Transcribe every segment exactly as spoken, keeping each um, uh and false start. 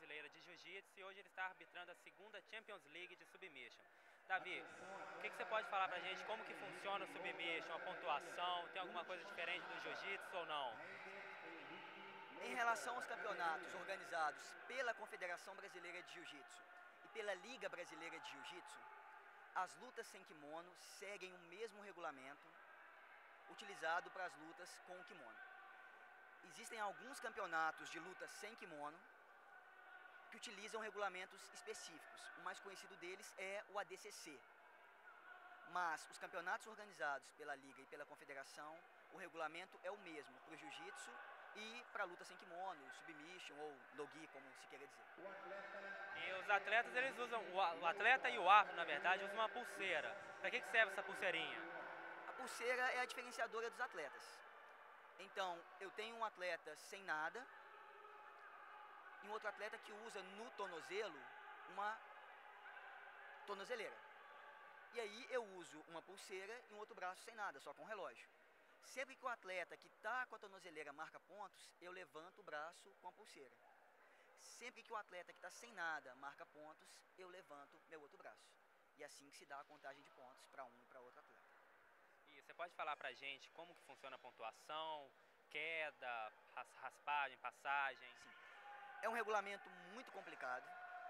Brasileira de Jiu-Jitsu e hoje ele está arbitrando a segunda Champions League de Submission. Davi, o que, que você pode falar pra gente? Como que funciona o Submission, a pontuação? Tem alguma coisa diferente do Jiu-Jitsu ou não? Em relação aos campeonatos organizados pela Confederação Brasileira de Jiu-Jitsu e pela Liga Brasileira de Jiu-Jitsu, as lutas sem kimono seguem o mesmo regulamento utilizado para as lutas com o kimono. Existem alguns campeonatos de luta sem kimono que utilizam regulamentos específicos. O mais conhecido deles é o A D C C. Mas os campeonatos organizados pela Liga e pela Confederação, o regulamento é o mesmo para o Jiu-Jitsu e para a luta sem kimono, submission ou no-gi, como se queira dizer. E os atletas, eles usam, o atleta e o árbitro, na verdade, usam uma pulseira. Para que, que serve essa pulseirinha? A pulseira é a diferenciadora dos atletas. Então, eu tenho um atleta sem nada e um outro atleta que usa no tornozelo uma tornozeleira. E aí eu uso uma pulseira e um outro braço sem nada, só com relógio. Sempre que o atleta que está com a tornozeleira marca pontos, eu levanto o braço com a pulseira. Sempre que o atleta que está sem nada marca pontos, eu levanto meu outro braço. E assim que se dá a contagem de pontos para um e para outro atleta. E você pode falar pra gente como que funciona a pontuação, queda, raspagem, passagem? Sim. É um regulamento muito complicado,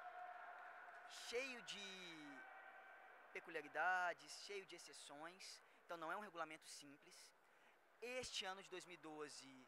cheio de peculiaridades, cheio de exceções, então não é um regulamento simples. Este ano de dois mil e doze,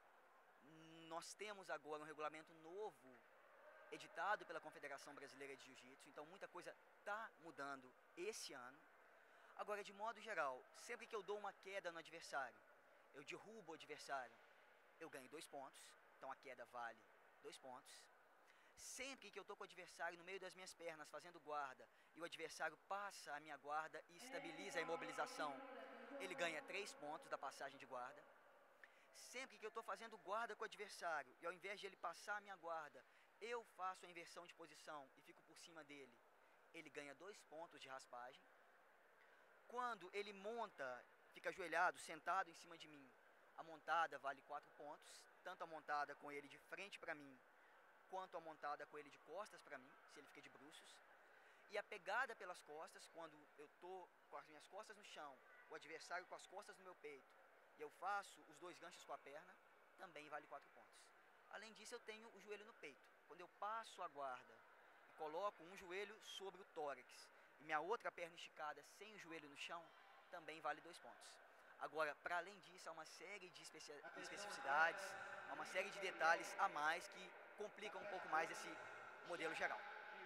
nós temos agora um regulamento novo, editado pela Confederação Brasileira de Jiu-Jitsu, então muita coisa está mudando esse ano. Agora, de modo geral, sempre que eu dou uma queda no adversário, eu derrubo o adversário, eu ganho dois pontos, então a queda vale dois pontos. Sempre que eu estou com o adversário no meio das minhas pernas, fazendo guarda, e o adversário passa a minha guarda e estabiliza a imobilização, ele ganha três pontos da passagem de guarda. Sempre que eu estou fazendo guarda com o adversário, e ao invés de ele passar a minha guarda, eu faço a inversão de posição e fico por cima dele, ele ganha dois pontos de raspagem. Quando ele monta, fica ajoelhado, sentado em cima de mim, a montada vale quatro pontos, tanto a montada com ele de frente para mim, quanto a montada com ele de costas para mim, se ele fica de bruços. E a pegada pelas costas, quando eu estou com as minhas costas no chão, o adversário com as costas no meu peito, e eu faço os dois ganchos com a perna, também vale quatro pontos. Além disso, eu tenho o joelho no peito. Quando eu passo a guarda e coloco um joelho sobre o tórax, e minha outra perna esticada sem o joelho no chão, também vale dois pontos. Agora, para além disso, há uma série de especificidades, há uma série de detalhes a mais que complicam um pouco mais esse modelo geral.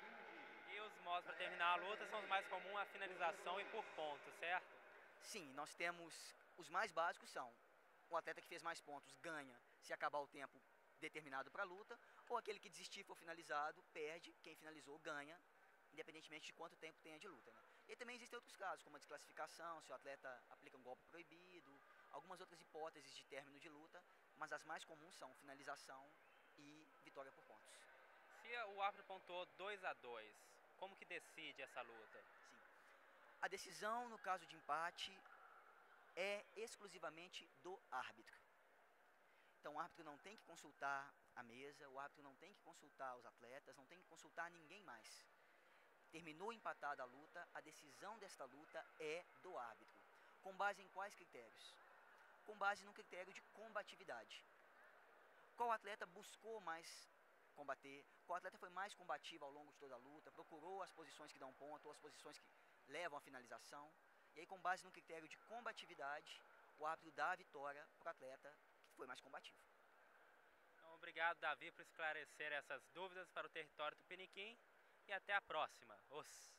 E os modos para terminar a luta são os mais comuns, a finalização e por pontos, certo? Sim, nós temos, os mais básicos são, o atleta que fez mais pontos ganha se acabar o tempo determinado para a luta, ou aquele que desistir for finalizado, perde, quem finalizou ganha, independentemente de quanto tempo tenha de luta, né? E também existem outros casos, como a desclassificação, se o atleta aplica um golpe proibido, algumas outras hipóteses de término de luta, mas as mais comuns são finalização e vitória por pontos. Se o árbitro pontuou dois a dois, como que decide essa luta? Sim. A decisão, no caso de empate, é exclusivamente do árbitro. Então o árbitro não tem que consultar a mesa, o árbitro não tem que consultar os atletas, não tem que consultar ninguém mais. Terminou empatada a luta, a decisão desta luta é do árbitro. Com base em quais critérios? Com base no critério de combatividade. Qual atleta buscou mais combater? Qual atleta foi mais combativo ao longo de toda a luta? Procurou as posições que dão ponto ou as posições que levam à finalização? E aí, com base no critério de combatividade, o árbitro dá a vitória para o atleta que foi mais combativo. Então, obrigado, Davi, por esclarecer essas dúvidas para o território tupiniquim. E até a próxima. Os...